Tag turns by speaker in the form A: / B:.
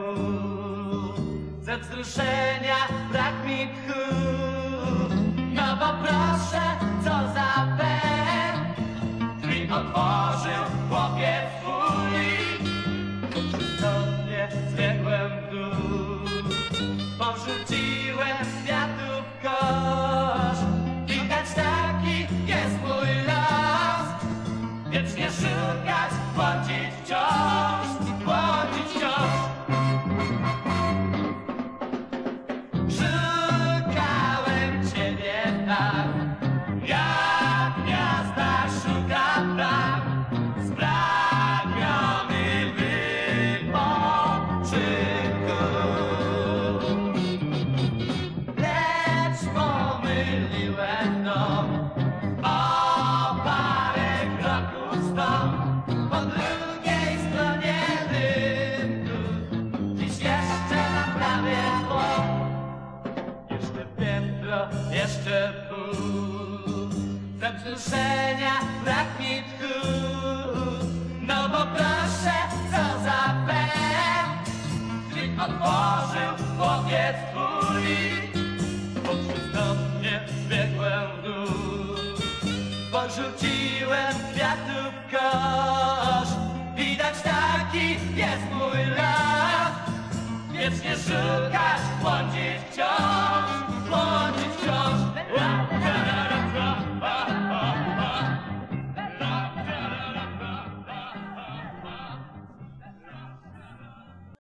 A: Ze wzruszenia brak mi tchu. No bo proszę, co za pech, drzwi otworzył chłopiec twój. Przytomnie zbiegłem w dół, porzuciłem kwiatów kosz. Widać, taki jest mój los, wiecznie szukać, błądzić wciąż, błądzić wciąż. Szukałem ciebie tak, jak gwiazda szuka praw, spragniony wypoczynku. Lecz pomyliłem dom o parę kroków stąd, po drugiej stronie rynku. Dziś jeszcze naprawię błąd, jeszcze piętro, jeszcze pół. Ze wzruszenia brak mi tchu. No bo proszę, co za pech, drzwi otworzył chłopiec twój. Przytomnie zbiegłem w dół, porzuciłem kwiatów kosz. Widać, taki jest mój los, wiecznie szukam.